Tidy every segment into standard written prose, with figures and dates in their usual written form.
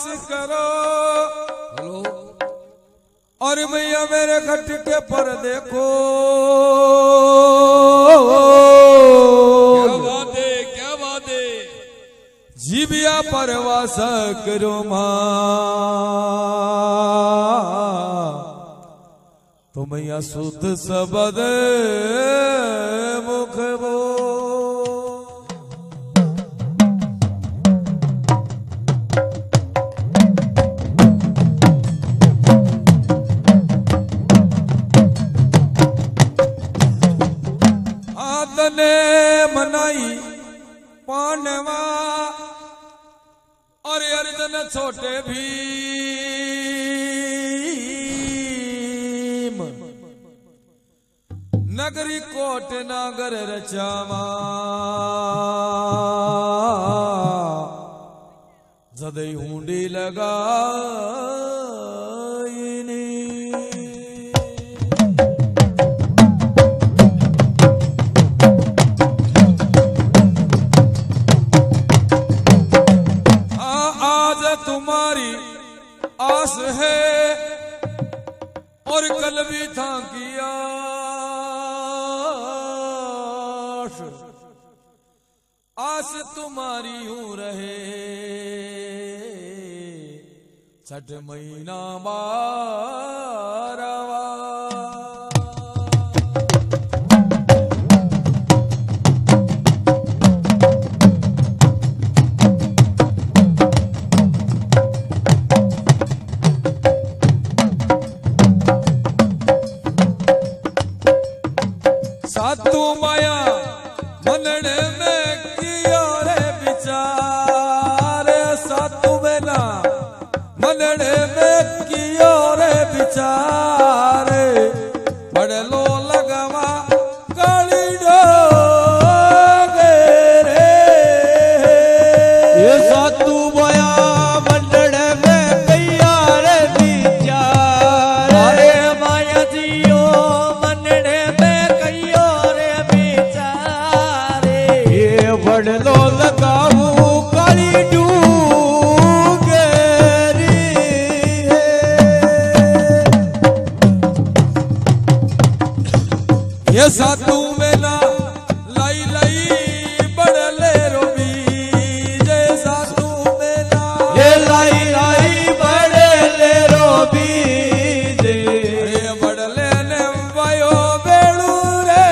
करो। हेलो और भैया मेरे खटके पर देखो। क्या बात है, क्या बात है। जीविया परवास करो मां तो मैया शुद्ध सबद मुख बो। आदने मनाई पांडवा और अर्जुन छोटे भीम नगरी कोट नागर रचामा जदई हुंडी लगा तुम्हारी आस है और कल भी था किया आस तुम्हारी यूं रहे छठ महीना बारवा। सातू माया मनने में किया रे विचार। सातू बेना मनने में किया रे विचार। बड़े लो लगवा काली डोगे रे। ये सातू माया मनने में किया रे विचार। अरे माया जियो मनने बड़लो लगाऊ काली डूगेरी है। ये सातू मेला लाई लाई बड़ले रोबी। जय सातू मेला ये लाई लाई बड़ले रोबी। ये बड़ले ने वायो बेड़ू रे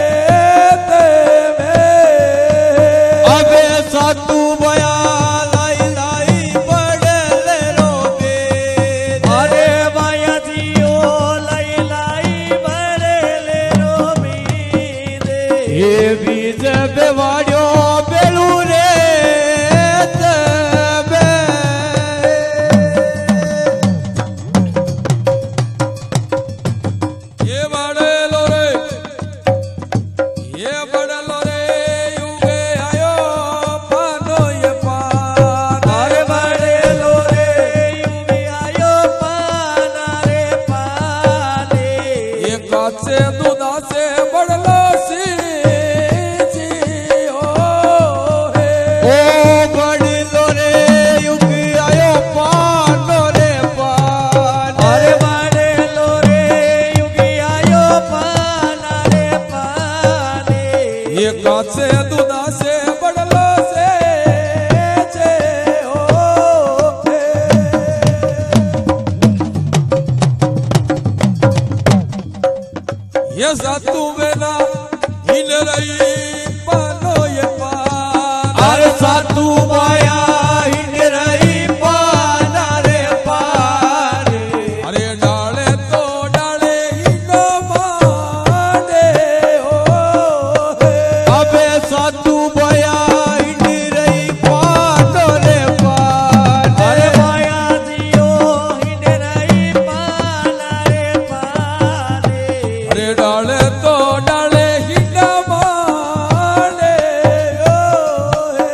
सातू बया लाई लाई बड़ले रोबे। अरे माया जियो लाई लाई बड़ले रोबी दे। ये बीज बेवाड़ो बेलू रे तबे। ये बड़े लो रे ये बड़े लो रे युगे आयो पानो ये पान। अरे बड़े लो रे युगे आयो पाना रे पाने। ये काचे दूधा से बड़लो सी जी हो है। ओ बड़लो रे युग आयो पानो रे पान। अरे बड़े लो रे युगे आयो पाना रे पाने। ये काचे दूधा से बड़लो से जे हो है। ये सातू बेना हिल रही पानो ये पान। अरे सातू माया हिंड रही पाना रे पान। अरे डाले तो डाले हिंडो माने हो है। अबे सातू माया हिंड रही पानो रे पान। अरे माया जियो हिंड रही पाना रे पाने। अरे डाले तो डाले हिंडो माने हो है।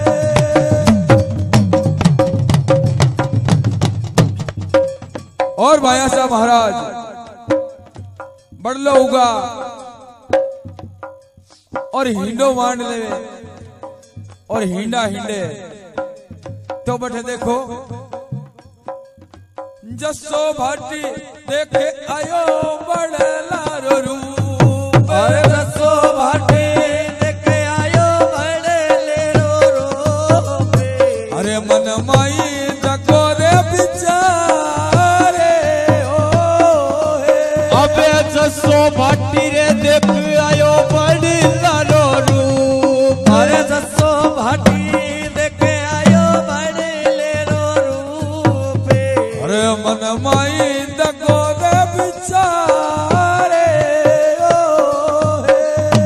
और भाया साहब महाराज बड़लो उगा और हिंडो मांड ले और हिंडा हिंडे तो बैठे देखो जसो भाटी देखे आयो बड़ला रो रूप। अरे जसो भाटी देखे आयो बड़ले रो रूप। अरे मन माई जको रे बिचारे ओ हे। अबे जसो भाटी रे देख आयो बड़ला रो रूप। अरे जसो भाटी देखे आयो बड़ले रो रूप। अरे मन माई जको रे बिचारे ओ हे।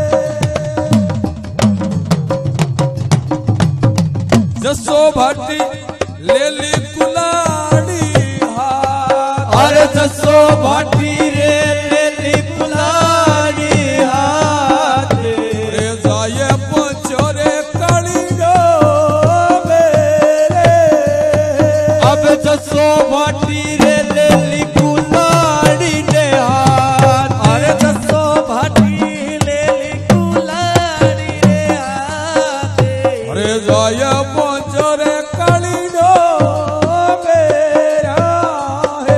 जसो भाटी ले ली कुलाड़ी हाथ। अरे जसो भाटी रे ले ली कुलाड़ी हाथ। रे जाए पचोरे काली डो मेरे। अब जसो भाटी रे ले ली कुलाड़ी ने हाथ। अरे जसो भाटी ले ली कुलाड़ी रे हाथ। अरे जाए पचोरे काली डो मेरा है।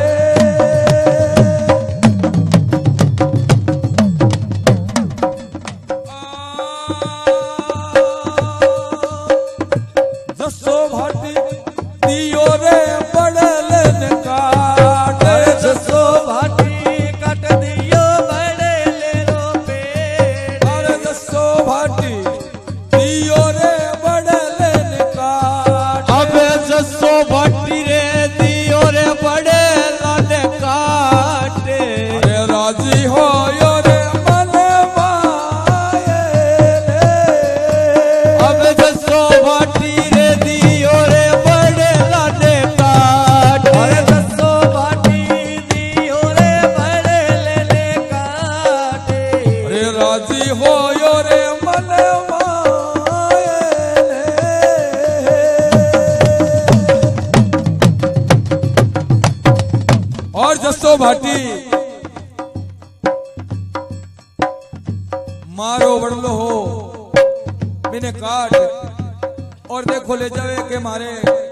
जसो भाटी दियो रे बड़लन काट। अरे जसो भाटी कट दियो बड़ले रो पेड़। अरे जसो भाटी दियो रे बड़लन काट। अब जसो भाटी रे दियो रे बड़े लाने काटे। अरे राजी हो यो रे मन माये रे। अब जसो भाटी रे दियो रे बड़े लाने काटे। अरे जसो भाटी दियो रे बड़ले काटे। अरे राजी हो यो रे मन माये रे। और जसो भाटी मारो बड़लो हो मैंने काट। और देखो ले जावे के मारे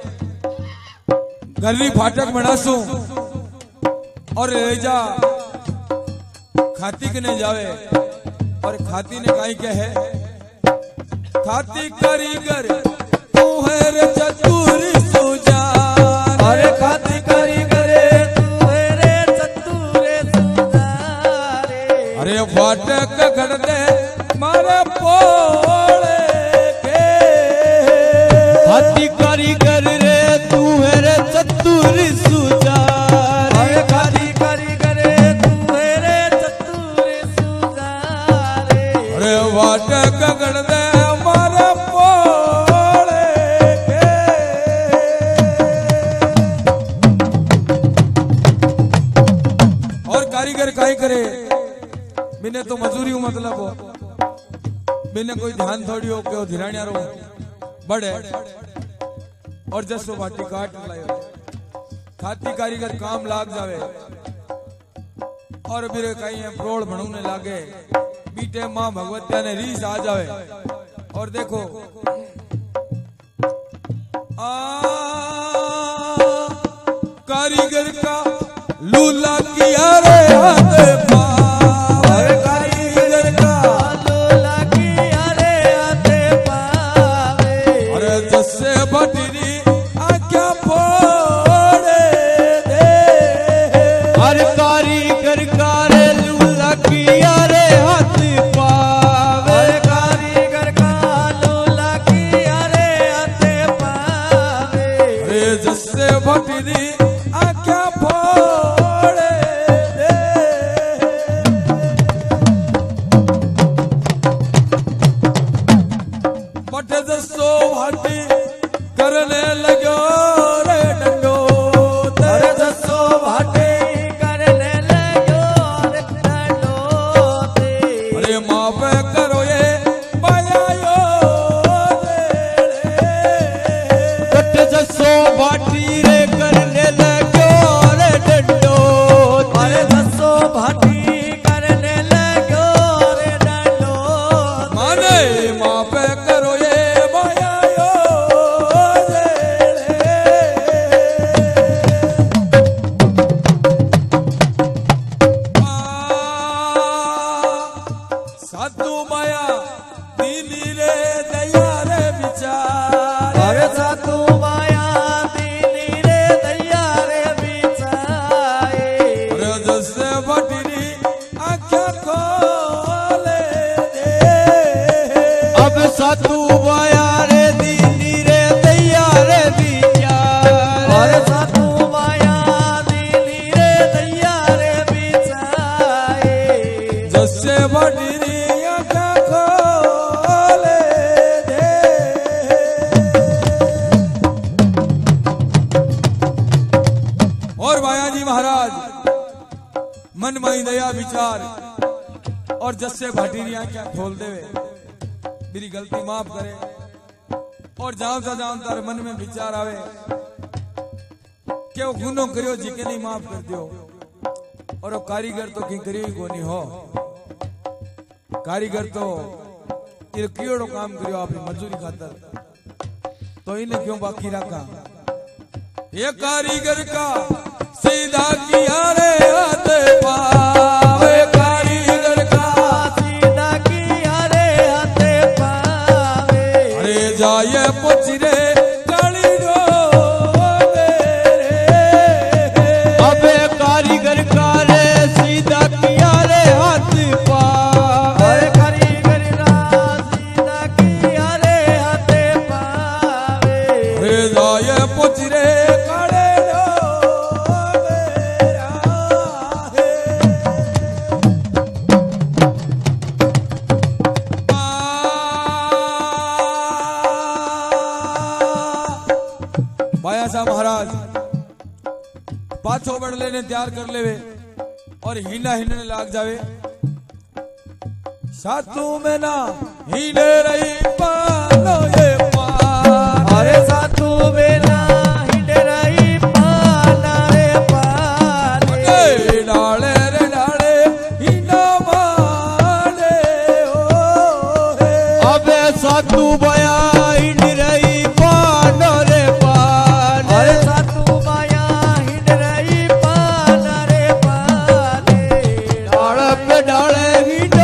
गली फाटक बनासू और ले जा खाती के नहीं जावे। और खाती ने काई क्या है खाती कारीगर तू है रे चतुर सुजान। अरे खाती कारीगरे तू है रे चतुरे सुधारे। अरे फाटक गढ़ दे मारे पोले के। हाथी कारीगर रे तू है रे चतुर सुजान। अरे खाती कारीगरे तू है रे चतुरे सुधारे। अरे फाटक गढ़ दे मारे पोले के। और कारीगर काई करे मैंने तो मजूरी हूं मतलब हो। मैंने कोई ध्यान थोड़ी हो के धिराणिया रो बड़े। और जसो भाटी काट लायो खाती कारीगर काम लाग जावे। और मेरे कहीं प्रोड़ भणुने लागे बीटे मां भगवतिया ने रीस आ जावे। और देखो कारीगर का लूला किया रे हाथ पाव। अरे कारीगर का लोला किया रे आते पावे। अरे जस्से भटरी आज्ञा फोड़े दे। हर कारीगर का रे लूला किया रे हाथ पावे। अरे कारीगर का लोला किया रे आते पावे। अरे जस्से भटरी आज्ञा फोड़े दे। बट जसो भाटी करने लगो रे डंडो। अरे जसो भाटी करने लगो रे डंडोते। अरे माँ पे करो ये माया यो रे। कट जसो भाटी रे करने लगो रे डंडो। अरे जसो भाटी करने लगो रे डंडोते। माने माँ पे करो ये माया यो रे। सातू माया दीनी रे दया रे विचार अरे सातू माया दीनी रे दया रे बिचाए अरे जैसे बटरी आँखें खोले दे अब सातू माया रे दीनी रे दैया रे विचार अरे सातू माया दीनी रे दया रे बिचाए जैसे बटरी आँखें खोले दे और बायाजी महाराज मन माई दया विचार और जस्से भाटीरिया क्या खोल देवे मेरी गलती माफ करे और जाम सा जाम तार मन में विचार आवे के वो गुनो करियो जी के नहीं माफ कर दियो और वो कारीगर तो की करियो ही कोनी हो कारीगर तो ये कियोड़ो काम करियो आपनी मजदूरी खातर तो इन्हें क्यों बाकी रखा ये कारीगर का सीधा किया रे हाथ पावे कारीगर का सीधा किया रे हाथ पावे अरे जाए पुछ रे काली डोले रे अबे कारीगर का रे सीधा किया रे हाथ पावे अरे कारीगर रा सीधा किया रे हाथ पावे अरे जाए पुछ रे काले डोले राहे बाया साहब महाराज पाछो बढ़ लेने तैयार कर लेवे और हीना हिनने लाग जावे सातू में ना हीने रही पानो ये पान अरे सातू बेना हिंडराई पाना रे पाने डाले रे डाले हीना माने हो हे अबे सातू माया हिंड रही पान रे पान अरे सातू माया हिंडराई पाना रे पाने डाल पे डाले हिंडो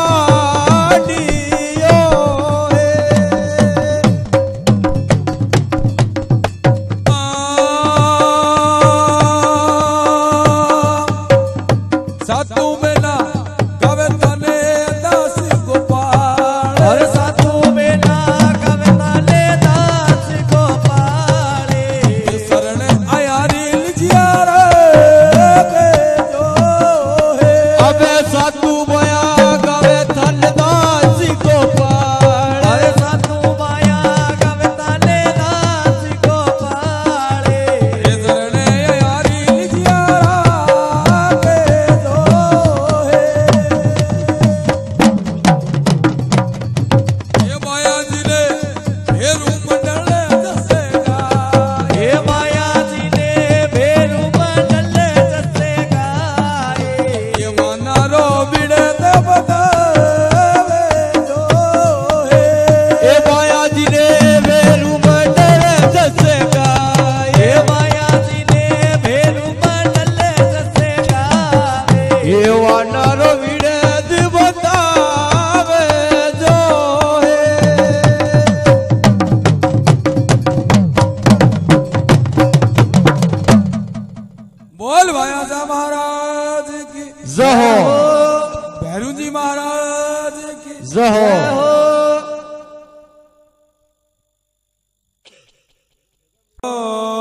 मानियो हे सातू में ना गवे तने दास गोपाल अरे सातू बेना कविता ले दास को पाले शरण आयारी लिजिया रे के जो है अबे सातू माया गावे थन दास को पाल अरे सातू माया कविता ले दास को पाले शरण आयारी लिजिया के जो है ये माया जी ने हे रूप डले दसेगा हे माया जी ने भेरू मंडल जसे गाए ये माना रो बिड़े ते बतावे जो है ए माया जी ने वेरू मंडल जसे गाए हे माया जी ने भेरू मंडल जसे गाए ये वानरो विड़े दी बतावे जो है बोल भाया साहब महाराज की जहो भैरू जी महाराज की जहो ओ